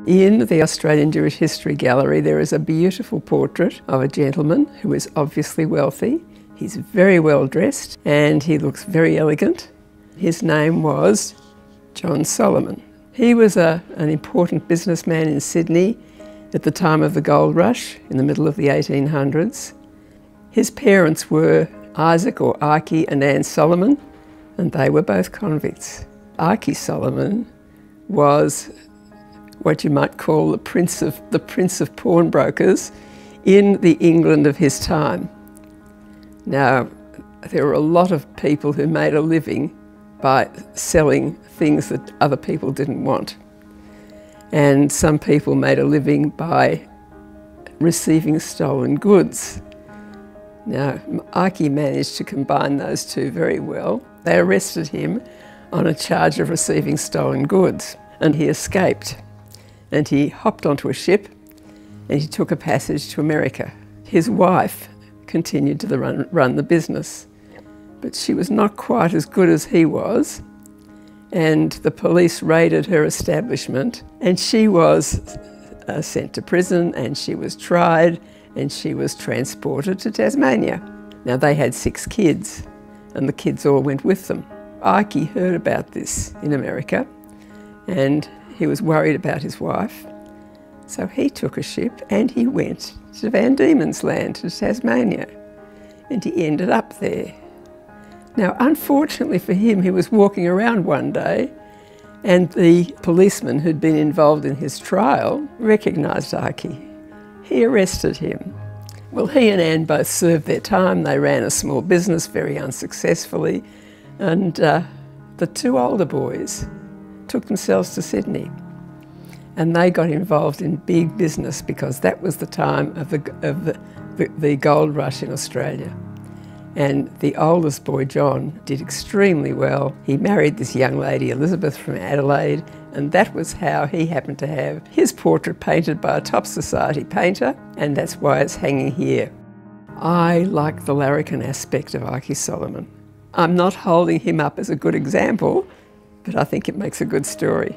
In the Australian Jewish History Gallery there is a beautiful portrait of a gentleman who is obviously wealthy. He's very well dressed and he looks very elegant. His name was John Solomon. He was an important businessman in Sydney at the time of the gold rush in the middle of the 1800s. His parents were Isaac or Archie and Anne Solomon, and they were both convicts. Archie Solomon was what you might call the prince of pawnbrokers in the England of his time. Now, there were a lot of people who made a living by selling things that other people didn't want. And some people made a living by receiving stolen goods. Now, Archie managed to combine those two very well. They arrested him on a charge of receiving stolen goods, and he escaped. And he hopped onto a ship and he took a passage to America. His wife continued to run the business, but she was not quite as good as he was, and the police raided her establishment and she was sent to prison and she was tried and she was transported to Tasmania. Now they had 6 kids and the kids all went with them. Archie heard about this in America and he was worried about his wife, so he took a ship and he went to Van Diemen's Land, to Tasmania, and he ended up there. Now, unfortunately for him, he was walking around one day and the policeman who'd been involved in his trial recognised Archie. He arrested him. Well, he and Anne both served their time. They ran a small business very unsuccessfully, and the 2 older boys took themselves to Sydney and they got involved in big business because that was the time of the gold rush in Australia. And the oldest boy, John, did extremely well. He married this young lady, Elizabeth, from Adelaide, and that was how he happened to have his portrait painted by a top society painter, and that's why it's hanging here. I like the larrikin aspect of Archie Solomon. I'm not holding him up as a good example, but I think it makes a good story.